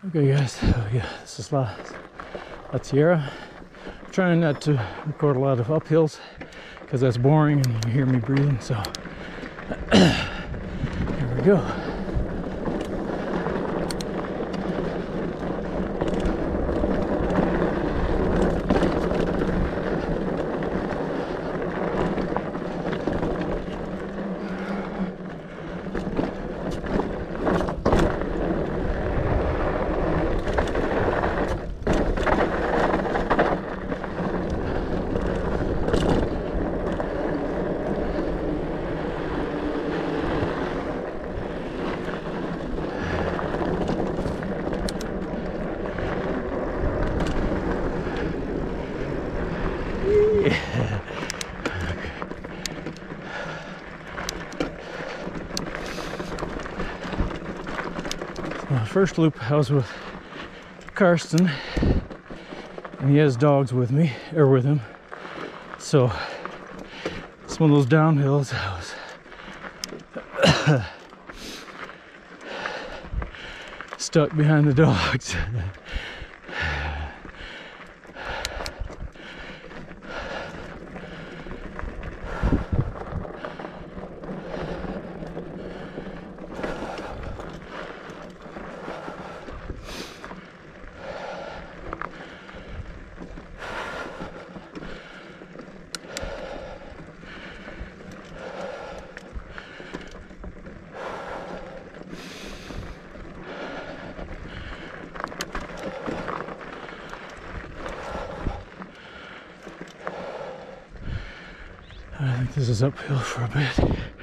Okay guys, yeah, this is La Tierra. I'm trying not to record a lot of uphills because that's boring and you hear me breathing, so here we go. My first loop I was with Karsten, and he has dogs with me, or with him, so it's one of those downhills I was stuck behind the dogs. I think this is uphill for a bit.